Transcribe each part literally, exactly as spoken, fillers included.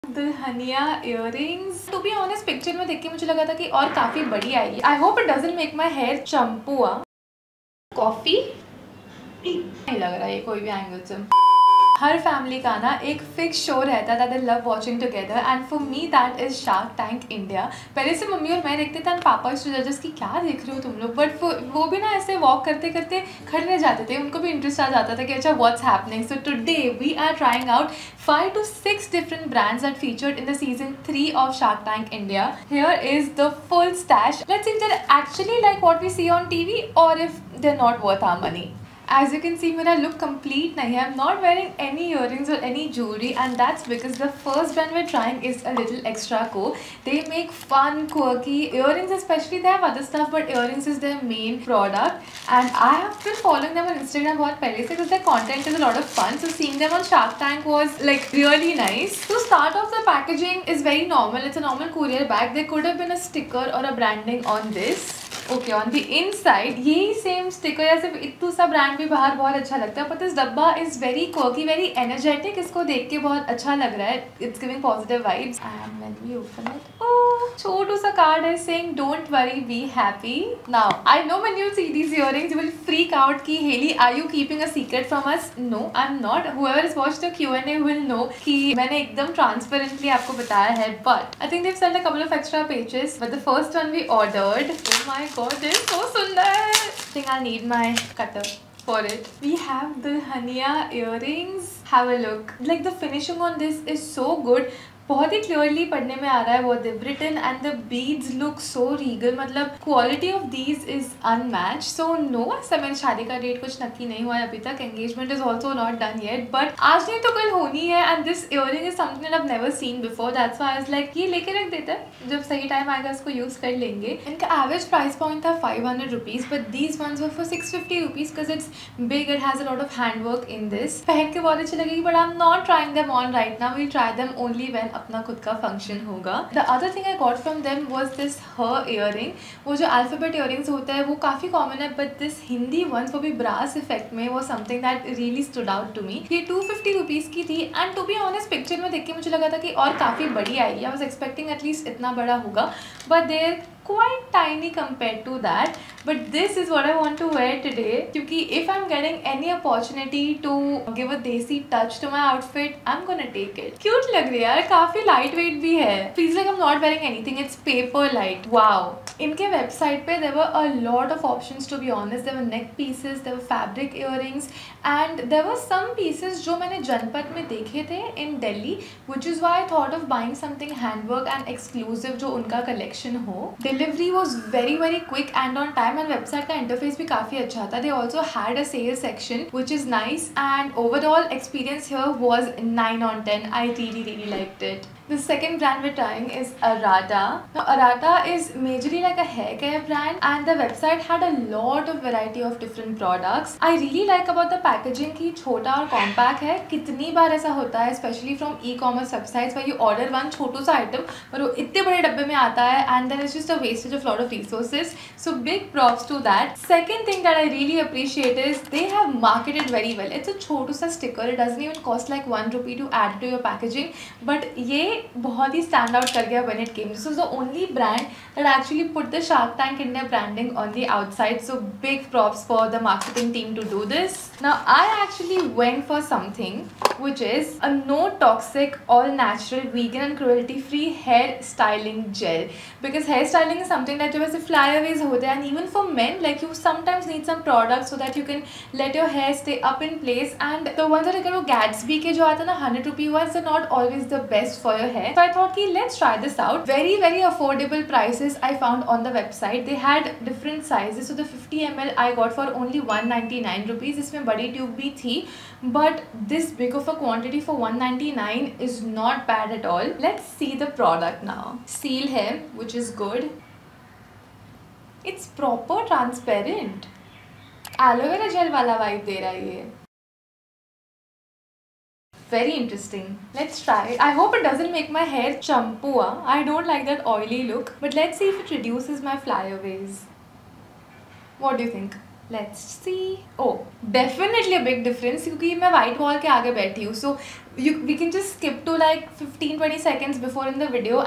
Dulhania earrings. To be honest picture में देख के मुझे लगा था कि और काफी बड़ी आएगी। I hope it doesn't make my hair चंपुआ। कॉफी नहीं लग रहा है कोई भी एंगल से। हर फैमिली का ना एक फिक्स शो रहता था that love watching together, and for me that is shark tank India. पहले से मम्मी और मैं देखते थे एंड पापा इस जजेस की क्या देख रहे हो तुम लोग, बट वो भी ना ऐसे वॉक करते करते खड़े रह जाते थे, उनको भी इंटरेस्ट आ जाता था कि अच्छा what's happening. So today we are trying out five to six different brands that featured in the season three of Shark Tank India. Here is the full stash. Let's see if they're actually like what we see on T V or if they're not worth our money. As you can see, मेरा look complete नहीं है. I'm not wearing any earrings or any jewelry, and that's because the first brand we're trying is a little extra cool. They make fun, quirky earrings, especially. They have other stuff, but earrings is their main product. And I have been following them on Instagram बहुत पहले से because their content is a lot of fun. So seeing them on Shark Tank was like really nice. To start off, the packaging is very normal. It's a normal courier bag. There could have been a sticker or a branding on this. Okay on the inside यही same sticker या सिर्फ इतू सा brand भी बाहर बहुत अच्छा लगता है, बट दिस डब्बा is very quirky, very energetic. इसको देख के बहुत अच्छा लग रहा है. It's giving positive vibes. And when we open it, oh छोटू सा कार्ड है saying don't worry be happy. Now I know when you see these earrings you will freak out कि Haley are you keeping a secret from us. No I am not. Whoever is watched the Q and A will know कि मैंने एकदम transparently आपको बताया है, but I think they've sent a couple of extra pages. But the first one we ordered, oh my god, this is so sundar. I think I'll need my cutter for it. We have Dulhaniya earrings. Have a look. Like the finishing on this is so good. बहुत ही clearly पढ़ने में आ रहा है what they've written, and the beads look so regal. मतलब quality of these is unmatched. So no, समय शादी का date कुछ नक्की नहीं हुआ है अभी तक. Engagement is also not done yet. But आज नहीं तो कल होनी है, and this earring is something that I've never seen before. That's why I was like ये लेके रख देते हैं, जब सही टाइम आएगा इसको यूज कर लेंगे. इनका एवरेज प्राइस पॉइंट था five hundred rupees, but these ones were for six fifty rupees because it's big. It has a lot of handwork in this. पहन के बहुत अच्छी लगेगी, but I'm not trying them on right now. We'll try them only when अपना खुद का function होगा. The other thing I got from them was this हर इयररिंग. वो जो अल्फाबेट इयररिंग्स होता है वो काफ़ी कॉमन है, बट दिस हिंदी वंस वो भी ब्रास इफेक्ट में वो something that really stood out to me. ये टू फिफ्टी रुपीज़ की थी, and to be honest picture में देख के मुझे लगा था कि और काफ़ी बड़ी आएगी. आई वाज एक्सपेक्टिंग एटलीस्ट इतना बड़ा होगा, but there quite tiny compared to that. But this is what I want to wear today, क्योंकि if I'm getting any opportunity to give a desi touch to my outfit, I'm gonna take it. Cute लग रही है यार, काफी light weight भी है. Feels like I'm not wearing anything. It's paper light. Wow. इनके website पे there were a lot of options, to be honest. There were neck pieces, there were fabric earrings, and there were some pieces जो मैंने जनपद में देखे थे in Delhi, which is why I thought of buying something handwork and exclusive जो उनका collection हो. Delivery was very very quick and on time, and website का interface भी काफ़ी अच्छा था. They also had a sales section which is nice, and overall experience here was nine on ten. I really really liked it. The second brand we're trying is Arata. Now Arata is majorly like a hair care brand, and the website had a lot of variety of different products. I really like about the packaging कि छोटा और compact है. कितनी बार ऐसा होता है especially from e-commerce websites where you order one छोटू सा item और वो इतने बड़े डब्बे में आता है, and then it's just a wastage of lot of resources. So big props to that. Second thing that I really appreciate is they have marketed very well. It's a छोटू सा sticker. It doesn't even cost like one rupee to add to your packaging, but ये बहुत ही stand out कर गया when it came. This was the only brand that actually put the Shark Tank India branding on the outside. So big props for the marketing team to do this. Now I actually went for something which is a no toxic, all natural, vegan and cruelty free hair styling gel, because hair styling is something that जब ऐसे flyaways होते हैं, and even for men like you sometimes need some products so that you can let your hair stay up in place, and the ones that अगर वो Gatsby के जो आता है ना hundred rupee ones are not always the best for your hair. So I thought कि let's try this out. Very very affordable prices I found on the website. They had different sizes. So the fifty milliliters I got for only one ninety-nine rupees. इसमें बड़ी tube भी थी, but this big of a quantity for one ninety-nine is not bad at all. Let's see the product now. Seal है, which is good. It's proper transparent. Aloe vera vera gel वाला vibe दे रहा है ये. Very interesting. Let's try it. I hope it doesn't make my hair champua. I don't like that oily look. But let's see if it reduces my flyaways. What do you think? Let's see. Oh, definitely a big difference क्योंकि मैं white wall के आगे बैठी हूँ. So You, we can just skip to like fifteen twenty seconds before in the video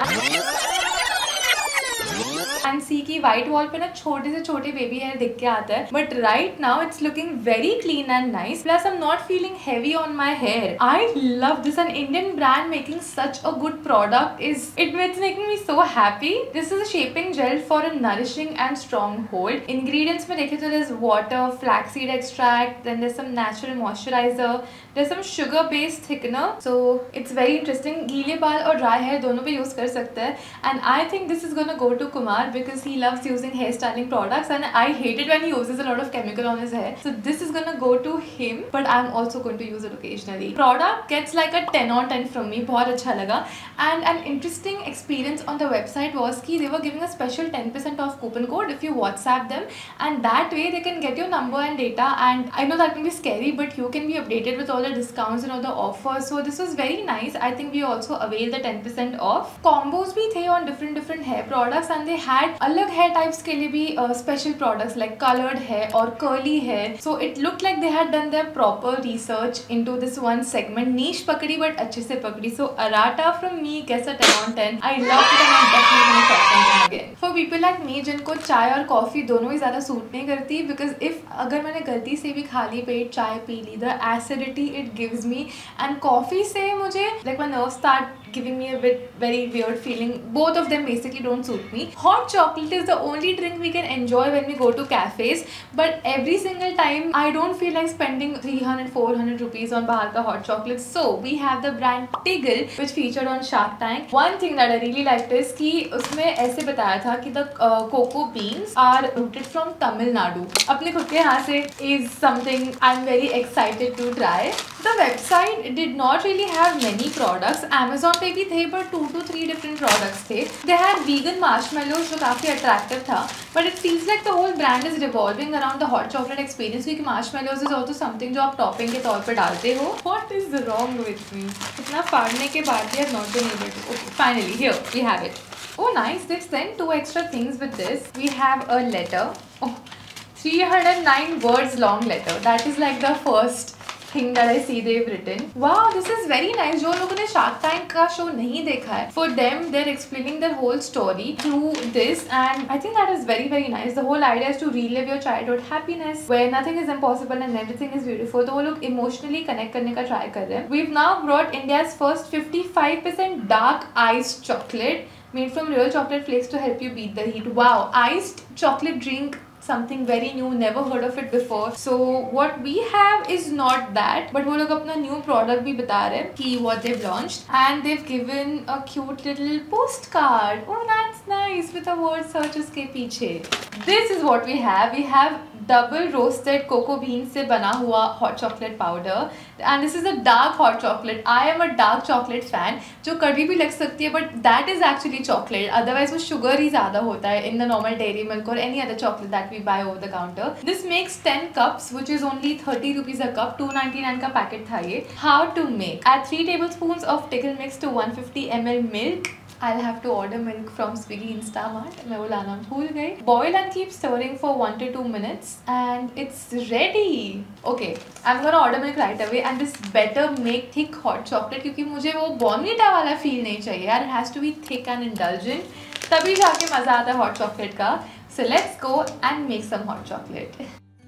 and see कि white wall पे ना छोटे से छोटे baby hair दिख के आता है, but right now it's looking very clean and nice. Plus I'm not feeling heavy on my hair. I love this. An Indian brand making such a good product is it it's making me so happy. This is a shaping gel for a nourishing and strong hold. Ingredients में देखें तो there's water, flaxseed extract, then there's some natural moisturizer, there's some sugar based thickener. So it's very interesting. गीले बाल और dry hair दोनों पे use कर सकते हैं. And I think this is gonna go to Kumar because he loves using hairstyling products and I hate it when he uses a lot of chemical on his hair. So this is gonna go to him, but I'm also going to use it occasionally. Product gets like a ten on ten from me. बहुत अच्छा लगा. And an interesting experience on the website was कि they were giving a special ten percent off coupon code if you WhatsApp them, and that way they can get your number and data. And I know that can be scary, but you can be updated with all the discounts and all the offers. So this was very nice. I think we also availed the ten percent off. Combos भी थे on different different hair products, and they had अलग hair types के लिए भी uh, special products like colored hair or curly hair. So it looked like they had done their proper research into this one segment. Niche पकड़ी but अच्छे से पकड़ी. So Arata from me gets a ten on ten. I love it and I'm definitely going to shop from them again. For people like me जिनको चाय और coffee दोनों ही ज़्यादा suit नहीं करती, because if अगर मैंने गलती से भी खाली पेट चाय पी ली, the acidity it gives me, and coffee से मुझे like my nerves start giving me a bit very weird feeling. Both of them basically don't suit me. Hot chocolate is the only drink we can enjoy when we go to cafes, but every single time I don't feel like spending three hundred four hundred rupees on bahar ka hot chocolate. So we have the brand Tiggle which featured on Shark Tank. One thing that I really liked is कि उसमें ऐसे बताया था कि the uh, cocoa beans are rooted from Tamil Nadu. अपने खुद के यहाँ से is something I'm very excited to try. The website did not really have many products. Amazon पे भी थे but two to three different products थे. They had vegan marshmallows जो काफी attractive था, but it feels like the whole brand is revolving around the hot chocolate experience क्योंकि marshmallows is also something जो आप topping के तौर पे डालते हो. What is wrong with me? इतना फाड़ने के बाद भी I have not been able to. Okay, finally here we have it. Oh nice, they've sent two extra things with this. We have a letter. Oh, three hundred nine words long letter. That is like the first thing that I see they've written. Wow, this is very nice. जो लोगों ने Shark Tank का show नहीं देखा है, for them they're explaining their whole story through this, and I think that is very very nice. The whole idea is to relive your childhood happiness where nothing is impossible and everything is beautiful. तो वो लोग emotionally connect करने का try कर रहे हैं. We've now brought India's first fifty-five percent dark iced chocolate made from real chocolate flakes to help you beat the heat. Wow, iced chocolate drink, something very new, never heard of it before. So what we have is not that, but वो लोग अपना new product भी बता रहे हैं कि what they've launched, and they've given a cute little postcard. Oh, that's nice with a word search उसके पीछे. This is what we have. We have double roasted cocoa beans से बना हुआ hot chocolate powder, and this is a dark hot chocolate. I am a dark chocolate fan जो कड़वी भी लग सकती है, but that is actually chocolate. Otherwise वो sugar ही ज़्यादा होता है in the normal dairy milk or any other chocolate that we buy over the counter. This makes ten cups which is only thirty rupees a cup. two ninety-nine का packet था ये. How to make? Add three tablespoons of Tiggle mix to one hundred fifty milliliters milk. I'll have to order milk from Swiggy Instamart. मैं वो लाना भूल गई. Boil and keep stirring for one to two minutes and it's ready. Okay, I'm gonna order milk right away, and this better make thick hot chocolate क्योंकि मुझे वो Bournvita वाला feel नहीं चाहिए यार. It has to be thick and indulgent. तभी जाके मज़ा आता है hot chocolate का. So let's go and make some hot chocolate.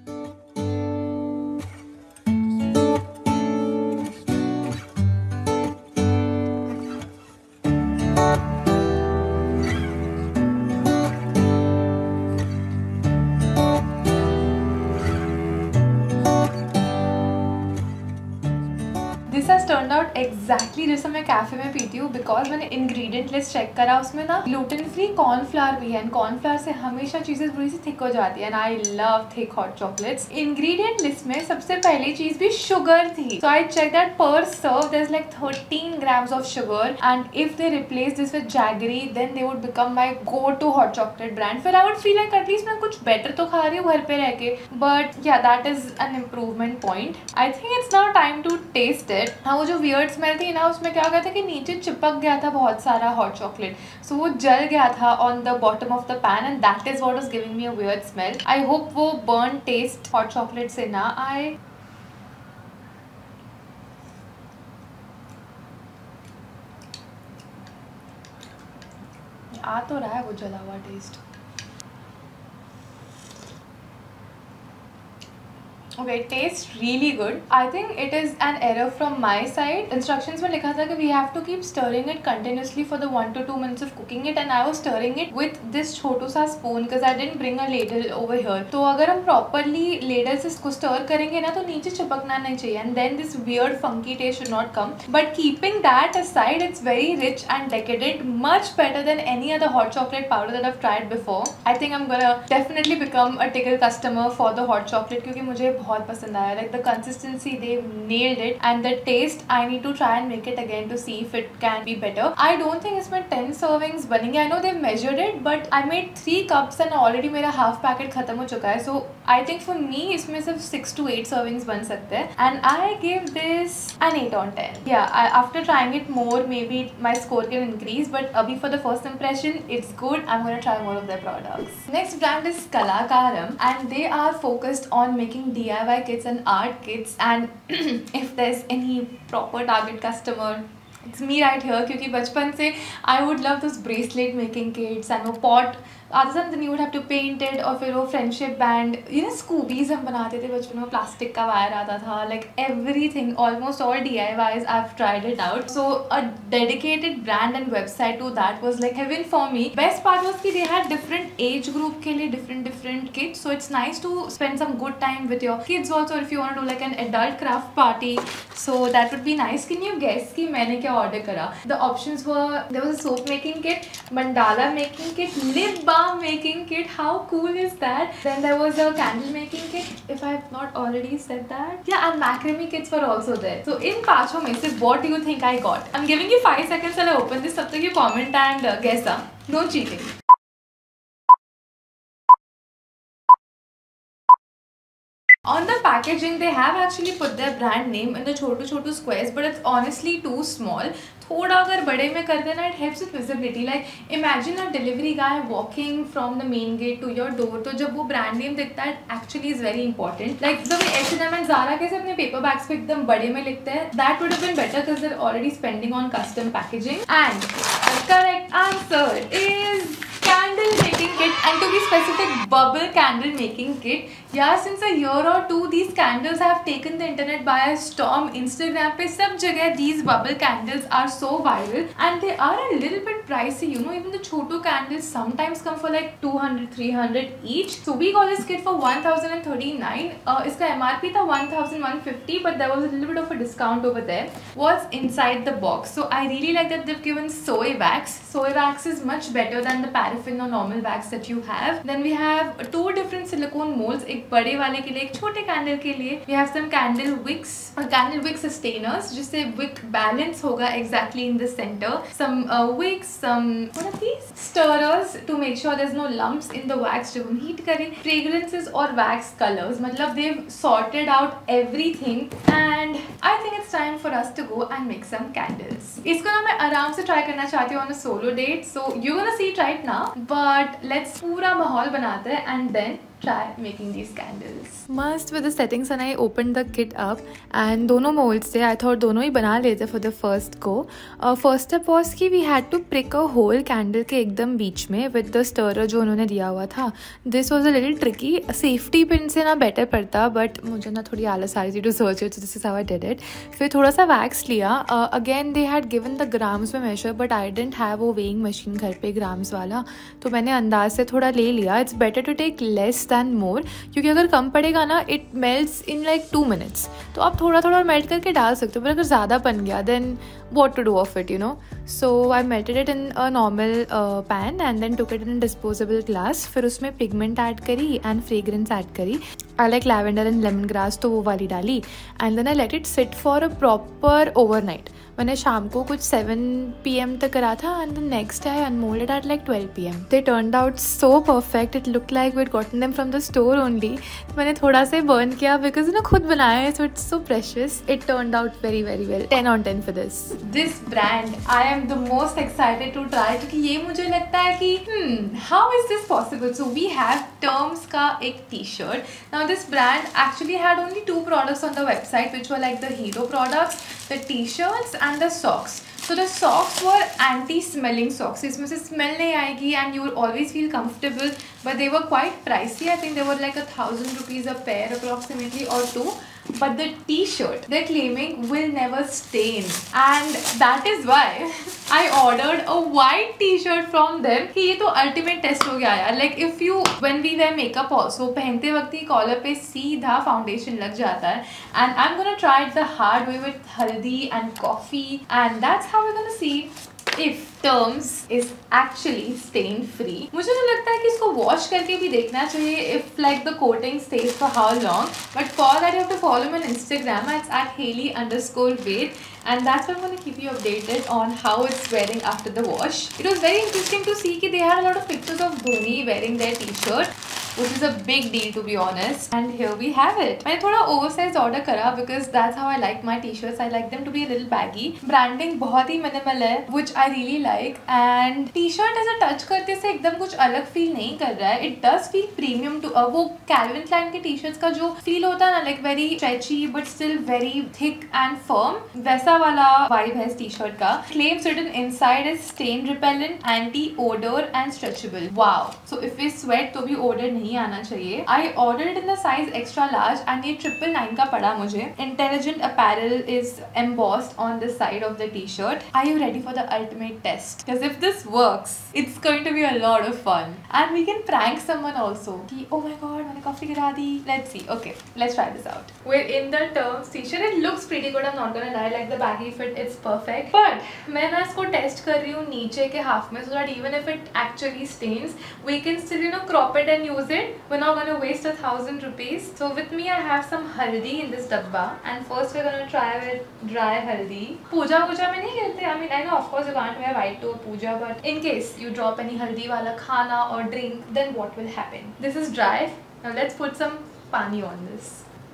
This has turned out exactly जैसा मैं कैफे में पीती हूँ, बिकॉज मैंने इंग्रेडिएंट लिस्ट चेक करा, उसमें ना ग्लूटेन फ्री कॉर्नफ्लावर भी है, एंड कॉर्नफ्लावर से हमेशा चीज़ें थोड़ी सी थिक हो जाती है, and I love thick hot chocolates. Ingredient list में सबसे पहली चीज भी शुगर थी. सो आई check that per serve there is like thirteen grams of sugar, and if they replace this with jaggery then they would become my go to hot chocolate brand. फिर I would feel like at least मैं कुछ better तो खा रही हूँ घर पे रह के, but yeah, that is an improvement point. I think it's now time to taste it. हाँ, वो जो वियर्ड स्मेल थी ना, उसमें क्या गया था कि नीचे चिपक गया था बहुत सारा हॉट चॉकलेट, सो वो जल गया था on the bottom of the pan, and that is what was giving me a weird smell. I hope वो बर्न टेस्ट हॉट चॉकलेट से ना आए. आ तो रहा है वो जला हुआ taste. Okay, it tastes really good. I think it is an error from my side. Instructions में लिखा था कि we have to keep stirring it continuously for the one to two minutes of cooking it, and I was stirring it with this छोटू सा spoon because I didn't bring a ladle over here. तो अगर हम properly ladle से इसको stir करेंगे ना तो नीचे चिपकना नहीं चाहिए, and then this weird funky taste should not come. But keeping that aside, it's very rich and decadent, much better than any other hot chocolate powder that I've tried before. I think I'm gonna definitely become a tickle customer for the hot chocolate क्योंकि मुझे बहुत पसंद आया. Like the consistency, they've nailed it, and the taste, I need to try and make it again to see if it can be better. I don't think इसमें ten servings बनेंगे. I know they've measured it, but I made three cups and already मेरा half packet खत्म हो चुका है. So I think for me इसमें सिर्फ six to eight servings बन सकते हैं, and I give this an eight on ten. Yeah, I, after trying it more, maybe my score can increase, but अभी for the first impression, it's good. I'm gonna try more of their products. Next brand is Kalakaram, and they are focused on making D I Y kits and art kits, and if there's any proper target customer, it's me right here क्योंकि बचपन से I would love those bracelet making kits and वो pot आता था, then you would have to paint it, और फिर वो friendship band, you know Scoobies हम बनाते थे बचपन में, प्लास्टिक का वायर आता था, like everything, almost all D I Ys I've tried it out. So a dedicated brand and website to that was like heaven for me. Best part was कि they had different age group के लिए different different kits, so it's nice to spend some good time with your kids also if you want to do like an adult craft party. So that would be nice. Can you guess कि मैंने क्या order करा? The options were, there was a soap making kit, mandala making kit, lip balm making kit. How cool is that? Then there was a candle making kit, if I have not already said that. Yeah, and macrame kits were also there. So in पांचों में से what do you think I got? I'm giving you five seconds till I open this. तब तक you comment and uh, guess. uh. No cheating. On the packaging, they have actually put their brand name in the Chhotu Chhotu squares, but it's honestly too small. थोड़ा अगर बड़े में कर देना, it helps with visibility. Like imagine a delivery guy walking from the main gate to your door. तो जब वो brand name दिखता है, actually is very important. Like the way H and M and Zara कैसे अपने paper bags पे एकदम बड़े में लिखते हैं, that would have been better because they're already spending on custom packaging. And the correct answer is candle making kit, and to be specific, bubble candle making kit. Yeah, since a year or two, these candles have taken the internet by a storm. Instagram पे सब जगह these bubble candles are so viral, and they are a little bit pricey. You know, even the Chhotu candles sometimes come for like two hundred, three hundred each. So we got this kit for one thousand thirty-nine. Uh, इसका M R P था one thousand one hundred fifty, but there was a little bit of a discount over there. What's inside the box? So I really like that they've given soy wax. Soy wax is much better than the paraffin or normal wax that you have. Then we have two different silicone molds, एक बड़े वाले के लिए, एक छोटे candle के लिए. We have some candle wicks और candle wick sustainers जिससे wick balance होगा exactly in the center. Some uh, wicks, some what are these? Stirrers to make sure there's no lumps in the wax जब हम heat करें. Fragrances और wax colors, मतलब they've sorted out everything, and I think it's time for us to go and make some candles. इसको ना मैं आराम से try करना चाहती हूँ on a solo date, so you're gonna see it right now. But let's पूरा माहौल बनाते हैं and then try making these candles. Must with the settings, and I opened the kit up and दोनों molds थे. I thought दोनों ही बना लेते for the first go. Uh, first step was कि we had to prick a hole candle के एकदम बीच में with the stirrer जो उन्होंने दिया हुआ था. This was a little tricky. Safety pin से ना better पड़ता, but मुझे ना थोड़ी आलस आ रही थी to search it, so this is how I did it. फिर थोड़ा सा wax लिया. Uh, again they had given the grams में measure, but I didn't have वो weighing machine घर पे grams वाला, तो मैंने अंदाज से थोड़ा ले लिया. It's better to take less than more, क्योंकि अगर कम पड़ेगा ना it melts in like two minutes. तो आप थोड़ा थोड़ा मेल्ट करके डाल सकते हो, पर अगर ज़्यादा बन गया then what to do of it, you know. So I melted it in a normal uh, pan and then took it in a disposable glass. फिर उसमें pigment add करी and fragrance add करी. I like lavender and lemongrass, तो वो वाली डाली, and then I let it sit for a proper overnight. मैंने शाम को कुछ seven p m तक करा था, and the next day I unmolded at like twelve p m They turned out so perfect. It looked like we'd gotten them from the store only. मैंने थोड़ा से burn किया because ना खुद बनाया है, so it's so precious. It turned out very very well. ten on ten for this. this brand I am the most excited to try क्योंकि ये मुझे लगता है कि hmm, how is this possible? So we have Terms का एक t-shirt. Now this brand actually had only two products on the website which were like the hero products, the t-shirts and the socks. So the socks were anti-smelling socks. इसमें से smell नहीं आएगी and you will always feel comfortable. But they were quite pricey. I think they were like a thousand rupees a pair approximately or two. But the t-shirt they're claiming will never stain, and that is why I ordered a white t-shirt from them. कि ये तो ultimate test हो गया यार. Like if you when we wear makeup also पहनते वक्त ही collar पे सीधा foundation लग जाता है. And I'm gonna try it the hard way with haldi and coffee, and that's how we're gonna see if Terms is actually stain free. मुझे तो लगता है कि इसको wash करके भी देखना चाहिए if like the coating stays for how long. But for that you have to follow me on Instagram. It's at Hailey underscore Wait, and that's where I'm going to keep you updated on how it's wearing after the wash. It was very interesting to see that they had a lot of pictures of Dhoni wearing their t-shirt, which is a big deal to be honest. And here we have it. मैंने थोड़ा oversized order करा because that's how I like my t-shirts. I like them to be a little baggy. Branding बहुत ही minimal है, which I really like. And t-shirt ऐसा touch करते से एकदम कुछ अलग feel नहीं कर रहा है. It does feel premium to uh, वो Calvin Klein के t-shirts का जो feel होता है ना, like very stretchy but still very thick and firm, वैसा वाला vibe है इस t-shirt का. Claims written inside is stain repellent, anti-odor and stretchable. Wow. So if we sweat तो भी odor नहीं आना चाहिए. I ordered in the size extra large and ये triple nine का पड़ा मुझे. Intelligent apparel is embossed on the side of the t-shirt. Are you ready for the ultimate test? Because if this works, it's going to be a lot of fun. And we can prank someone also. कि oh my god मैंने coffee गिरा दी. Let's see. Okay, let's try this out. We're in the Terms t-shirt. It looks pretty good. I'm not gonna lie. Like the baggy fit, it's perfect. But मैं ना इसको test कर रही हूँ नीचे के half में, so that even if it actually stains, we can still you know crop it and use it. We're not going to waste a thousand rupees. So with me I have some haldi in this dabba, and first we're going to try with dry haldi. Puja puja mein nahi karte. I mean I know of course you can't wear white to a puja, but in case you drop any haldi wala khana or drink, then what will happen? This is dry. Now let's put some pani on this.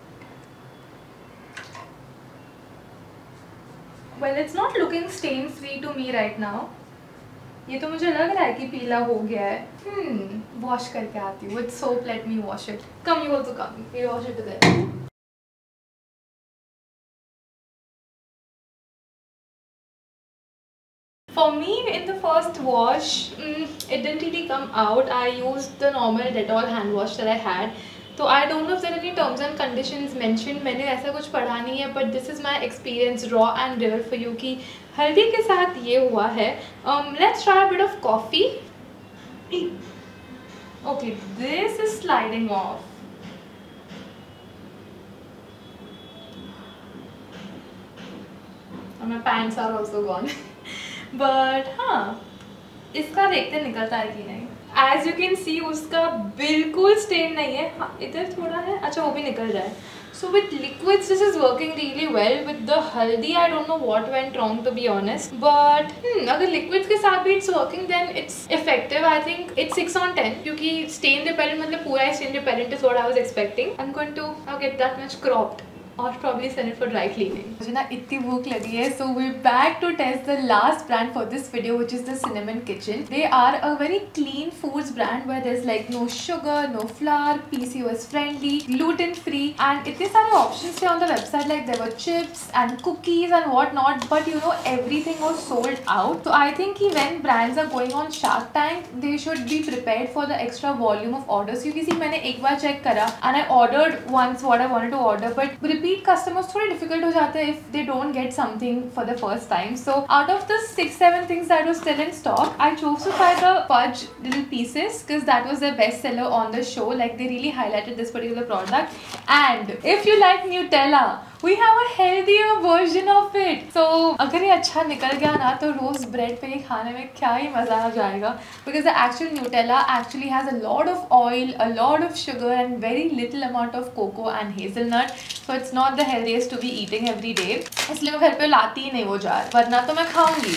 Well, it's not looking stain free to me right now. ये तो मुझे लग रहा है कि पीला हो गया है. Hmm, wash करके आती हूँ. With soap, let me wash it. Come, you also come. We wash it together. For me, in the first wash, mm, it didn't really come out. I used the normal Dettol hand wash that I had. So I don't know if there are any terms and conditions mentioned. मैंने ऐसा कुछ पढ़ा नहीं है, but this is my experience, raw and real for you कि हल्दी के साथ ये हुआ है. Um, let's try a bit of coffee. Okay, this is sliding off. And my pants are also gone. But हाँ, इसका देखते निकलता है कि नहीं. As you can see, उसका बिल्कुल स्टेन नहीं है. हाँ, इधर थोड़ा है. अच्छा, वो भी निकल रहा है. So with liquids, this is working really well. With the haldi, I don't know what went wrong to be honest. But hmm, अगर liquids के साथ भी it's working, then it's effective. I think it's six on ten. क्योंकि stain repellent मतलब पूरा stain repellent is what I was expecting. I'm going to now get that much cropped. Or probably send it for dry cleaning. मुझे ना इतनी भूख लगी है, so we're back to test the last brand for this video, which is the Cinnamon Kitchen. They are a very clean foods brand where there's like no sugar, no flour, P C O S friendly, gluten free, and इतने सारे options थे on the website. Like there were chips and cookies and whatnot, but you know everything was sold out. So I think कि when brands are going on Shark Tank, they should be prepared for the extra volume of orders. क्योंकि सी मैंने एक बार check करा and I ordered once what I wanted to order, but repeat customers थोड़े difficult हो जाते हैं if they don't get something for the first time. So out of the six seven things that were still in stock, I chose to try the fudge little pieces because that was their best seller on the show. Like they really highlighted this particular product. And if you like Nutella, we have a healthier version of it. So अगर ये अच्छा निकल गया ना तो रोज bread पे ये खाने में क्या ही मज़ा आ जाएगा. Because the actual Nutella actually has a lot of oil, a lot of sugar and very little amount of cocoa and hazelnut. So it's not the healthiest to be eating every day. इसलिए मैं घर पे लाती ही नहीं वो jar, वरना तो मैं खाऊंगी.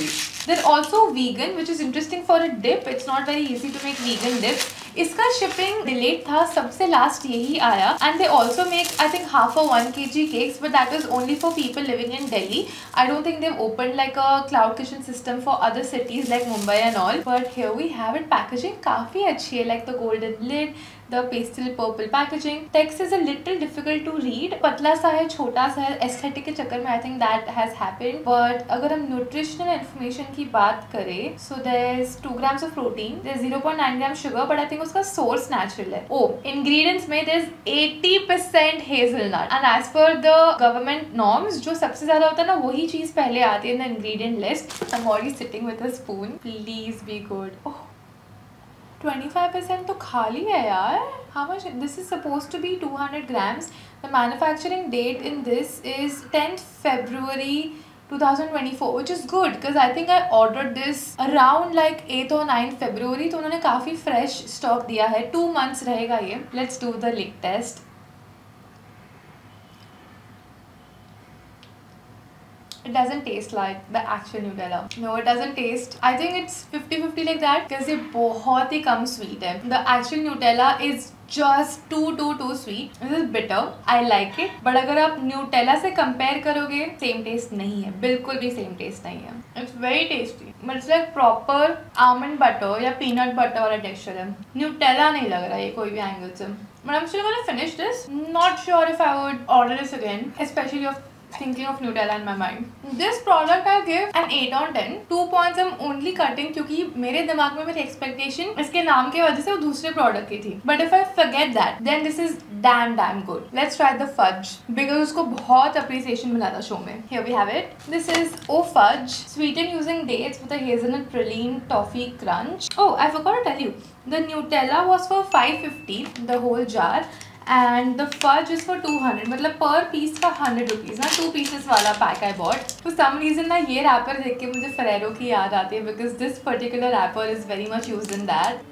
They're also vegan, which is interesting for a dip. It's not very easy to make vegan dip. इसका शिपिंग डिलेट था, सबसे लास्ट यही आया. And they also make I think half a one K G cakes, but that is only for people living in Delhi. I don't think they open like a cloud kitchen system for other cities like Mumbai and all. But here we have it. Packaging काफी अच्छी है, like the golden lid, the pastel purple packaging. Text is a little difficult to read. पतला सा है, छोटा सा है, aesthetic के चक्कर में I think that has happened. But अगर हम nutritional information की बात करें, so there's two grams of protein, there's zero point nine grams sugar, but I think उसका source natural है. Oh, ingredients में there's eighty percent hazelnut. And as per the government norms, जो सबसे ज़्यादा होता है ना, वही चीज़ पहले आती है in the ingredient list. I'm already sitting with a spoon. Please be good. Oh. twenty-five percent तो खाली है यार. How much? This is supposed to be two hundred grams. The manufacturing date in this is tenth February twenty twenty-four, which is good because I think I ordered this around like eighth or ninth February. तो उन्होंने काफ़ी fresh stock दिया है. Two months रहेगा ये. Let's do the lick test. It doesn't taste like the actual Nutella. No, it doesn't taste. I think it's fifty fifty like that because ये बहुत ही कम sweet है. The actual Nutella is just too too too sweet. This is bitter. I like it. But अगर आप Nutella से compare करोगे, same taste नहीं है. बिल्कुल भी same taste नहीं है. It's very tasty. But it's like proper almond butter या peanut butter वाला texture है. Nutella नहीं लग रहा है कोई भी angle से. But I'm still gonna finish this. Not sure if I would order this again, especially of thinking of Nutella in my mind. This product I give an eight on ten. Two points I'm only cutting क्योंकि मेरे दिमाग में मेरी expectation इसके नाम के वजह से वो दूसरे product की थी. But if I forget that, then this is damn damn good. Let's try the fudge because उसको बहुत appreciation मिला था show में. Here we have it. This is O Fudge, sweetened using dates with a hazelnut praline toffee crunch. Oh, I forgot to tell you, the Nutella was for five fifty, the whole jar. And the fudge is for two hundred. मतलब per piece का hundred rupees ना. Two pieces वाला pack I bought. For some reason ना ये wrapper देख के मुझे Ferrero की याद आती है because this particular wrapper is very much used in that.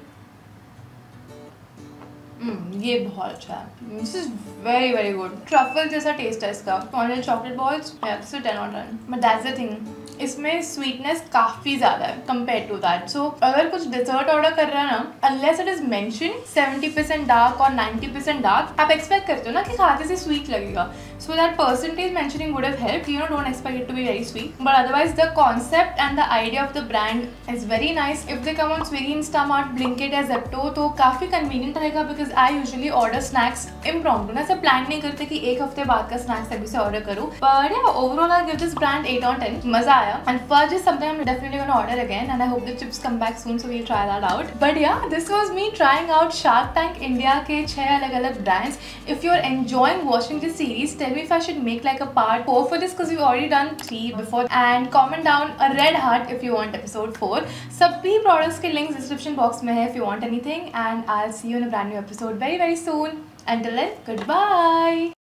Mm, ये बहुत अच्छा है. This is very very good. Truffle जैसा taste है इसका. Cornell chocolate balls. Yeah, this is ten on ten. But that's the thing. इसमें sweetness काफ़ी ज़्यादा है कंपेयर टू दैट. सो अगर कुछ डिजर्ट ऑर्डर कर रहा है ना, unless it is mention seventy percent dark और नाइंटी परसेंट डार्क, आप एक्सपेक्ट करते हो ना कि खाते से स्वीट लगेगा. So that percentage mentioning would have helped. You know, don't expect it to be very sweet. But otherwise the concept and the idea of the brand is very nice. If they come on Swiggy, Instamart, Blinkit या Zepto तो काफ़ी convenient रहेगा because I usually order snacks impromptu. ऐसे plan नहीं करते कि एक हफ्ते बाद का स्नैक्स अभी से ऑर्डर करूँ. बट या overall I give this brand eight on ten. मजा आया. And fudge is something I'm definitely going to order again, and I hope the chips come back soon so we'll try that out. But yeah, this was me trying out Shark Tank India के छह अलग-अलग brands. If you're enjoying watching this series, tell me if I should make like a part four for this because we've already done three before. And comment down a red heart if you want episode four. सभी products के links description box में है if you want anything. And I'll see you in a brand new episode very very soon. Until then, goodbye.